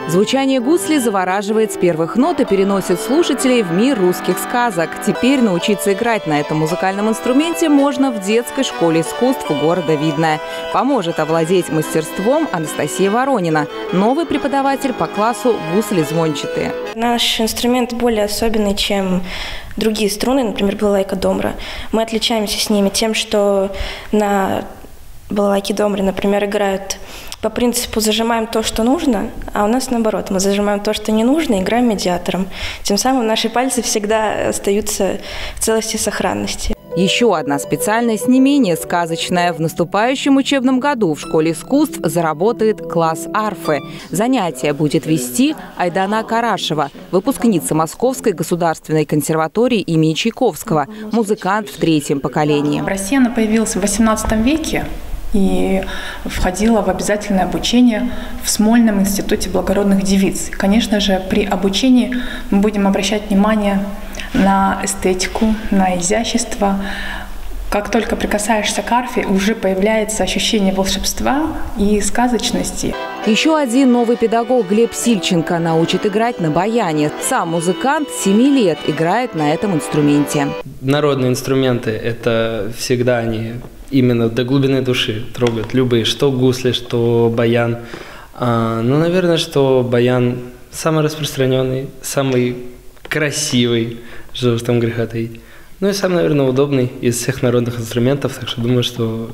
Звучание гусли завораживает с первых нот и переносит слушателей в мир русских сказок. Теперь научиться играть на этом музыкальном инструменте можно в детской школе искусств города Видное. Поможет овладеть мастерством Анастасия Воронина, новый преподаватель по классу гусли-звончатые. Наш инструмент более особенный, чем другие струны, например, балалайка домра. Мы отличаемся с ними тем, что на балалайке домре, например, играют по принципу «зажимаем то, что нужно», а у нас наоборот. Мы зажимаем то, что не нужно, играем медиатором. Тем самым наши пальцы всегда остаются в целости и сохранности. Еще одна специальность не менее сказочная. В наступающем учебном году в школе искусств заработает класс арфы. Занятия будет вести Айдана Карашева, выпускница Московской государственной консерватории имени Чайковского, музыкант в третьем поколении. В России она появилась в XVIII веке и входила в обязательное обучение в Смольном институте благородных девиц. Конечно же, при обучении мы будем обращать внимание на эстетику, на изящество. Как только прикасаешься к арфе, уже появляется ощущение волшебства и сказочности. Еще один новый педагог Глеб Сильченко научит играть на баяне. Сам музыкант 7 лет играет на этом инструменте. Народные инструменты – это всегда они именно до глубины души трогают любые, что гусли, что баян. Ну, наверное, что баян самый распространенный, самый красивый, что уж там греха таить. Ну и самый, наверное, удобный из всех народных инструментов, так что думаю, что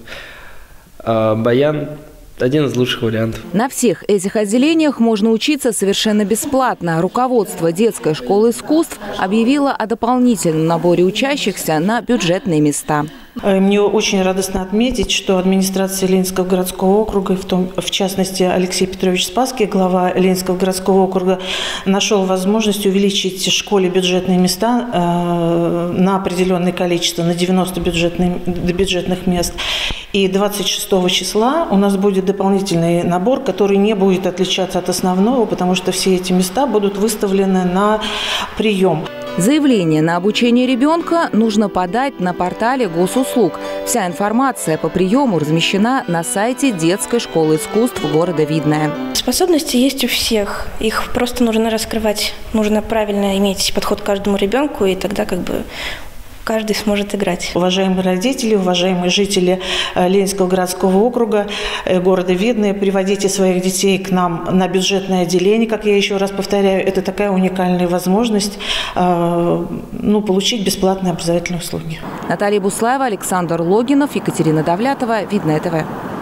баян – один из лучших вариантов. На всех этих отделениях можно учиться совершенно бесплатно. Руководство детской школы искусств объявило о дополнительном наборе учащихся на бюджетные места. Мне очень радостно отметить, что администрация Ленинского городского округа, в частности Алексей Петрович Спасский, глава Ленинского городского округа, нашел возможность увеличить в школе бюджетные места на определенное количество, на 90 бюджетных мест. И 26 числа у нас будет дополнительный набор, который не будет отличаться от основного, потому что все эти места будут выставлены на прием. Заявление на обучение ребенка нужно подать на портале госуслуг. Вся информация по приему размещена на сайте детской школы искусств города Видное. Способности есть у всех. Их просто нужно раскрывать. Нужно правильно иметь подход к каждому ребенку, и тогда каждый сможет играть. Уважаемые родители, уважаемые жители Ленинского городского округа, города Видное, приводите своих детей к нам на бюджетное отделение. Как я еще раз повторяю, это такая уникальная возможность получить бесплатные образовательные услуги. Наталья Буслаева, Александр Логинов, Екатерина Давлятова, Видное ТВ.